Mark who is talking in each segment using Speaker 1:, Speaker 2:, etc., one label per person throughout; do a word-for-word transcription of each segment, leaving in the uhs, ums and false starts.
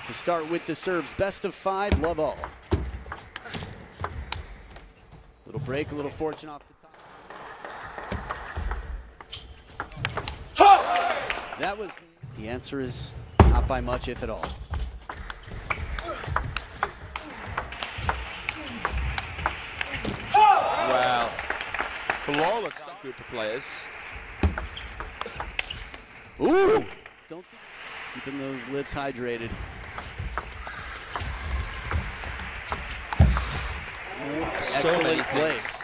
Speaker 1: To start with the serves, best of five, love all. Little break, a little fortune off the top. That was, the answer is not by much, if at all.
Speaker 2: Wow. Flawless group of players.
Speaker 1: Ooh! Don't see. Keeping those lips hydrated.
Speaker 2: So
Speaker 1: Excellent
Speaker 2: many
Speaker 1: play.
Speaker 2: things.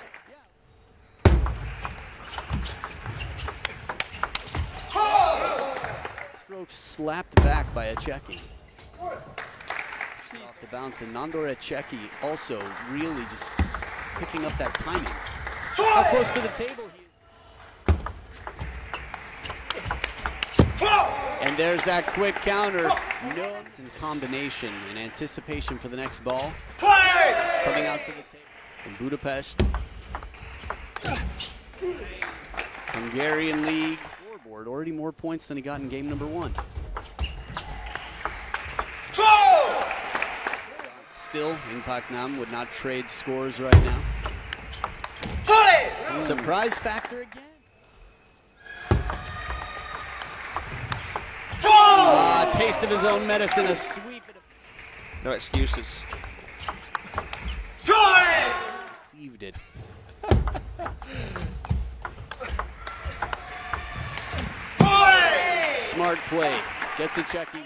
Speaker 1: Stroke slapped back by Echeki. Off the bounce, and Nandor Echeki also really just picking up that timing. How close to the table he is. And there's that quick counter. No, it's in combination and anticipation for the next ball. Coming out to the table in Budapest. Hungarian League scoreboard, already more points than he got in game number one. Still, Impact Nam would not trade scores right now. Surprise factor again. Ah, taste of his own medicine, a sweep.
Speaker 2: No excuses.
Speaker 1: Received it. Smart play. Gets Echeki.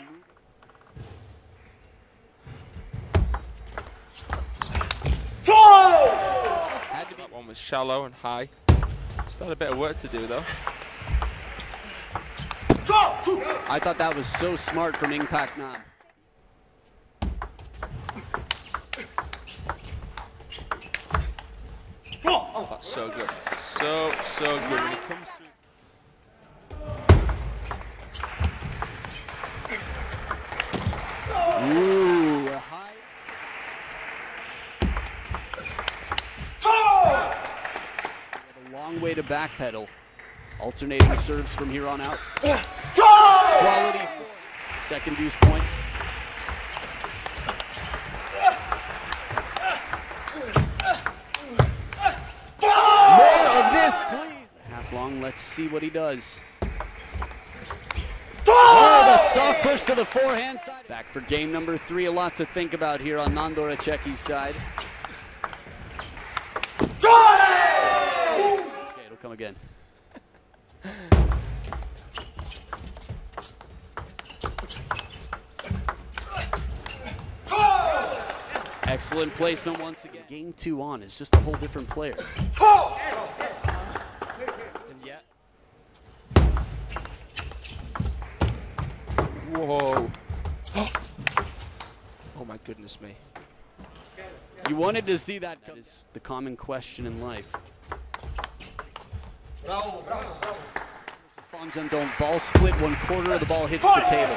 Speaker 1: Had to be.
Speaker 2: That one was shallow and high. Still had a bit of work to do though.
Speaker 1: I thought that was so smart from Impact Nam.
Speaker 2: Oh, that's so good. So, so good when it comes through.
Speaker 1: Ooh, a high. A long way to backpedal. Alternating serves from here on out. Quality for second deuce point. More of this, please. Half long, let's see what he does. Oh, the soft push to the forehand side. Back for game number three. A lot to think about here on Nandor Echeki's side. Okay, it'll come again. Excellent placement once again. Game two on is just a whole different player.
Speaker 2: And yet. Whoa. Oh my goodness me.
Speaker 1: You wanted to see that. That is the common question in life. Van Gendon, ball split, one quarter of the ball hits the table.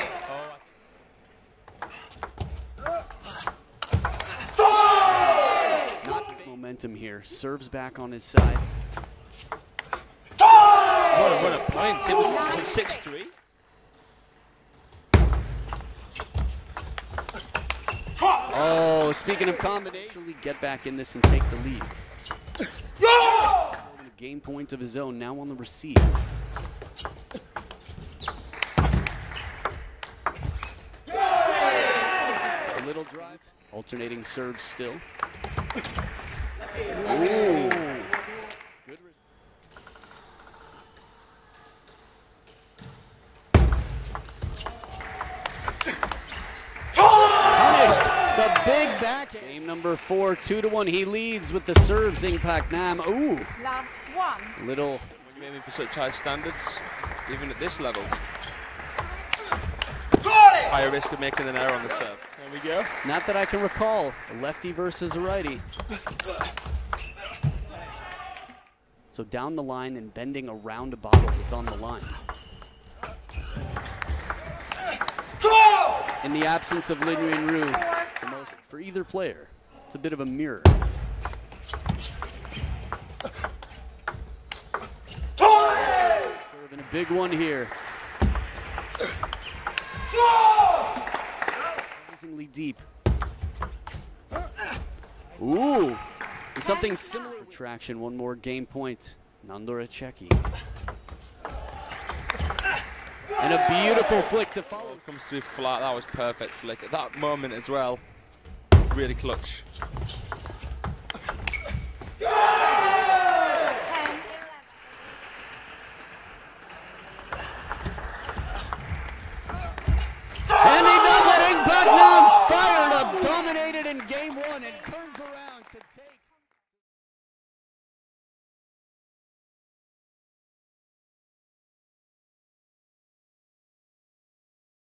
Speaker 1: Not momentum here. Serves back on his side.
Speaker 2: What a, what a point. It was, was it six three?
Speaker 1: Oh, speaking of combination, get back in this and take the lead. A game point of his own, now on the receive. A little drive, alternating serves still. Ooh. Good. Punished. The big back. Game number four, two to one. He leads with the serves. Impact Nam. Ooh.
Speaker 3: Love one.
Speaker 1: Little.
Speaker 2: When you're aiming for such high standards, even at this level, higher risk of making an error on the serve. There we go.
Speaker 1: Not that I can recall. A lefty versus a righty. So down the line and bending around a bottle that's on the line. In the absence of Lin Yunru, the most for either player, it's a bit of a mirror. Serving a big one here. extremely deep. Ooh, and something similar. Traction, one more game point. Nandor Echeki. And a beautiful flick to follow.
Speaker 2: Comes through flat. That was perfect flick at that moment as well. Really clutch.
Speaker 1: And he does it! Impact Nam fired up, dominated in game one, and turns around.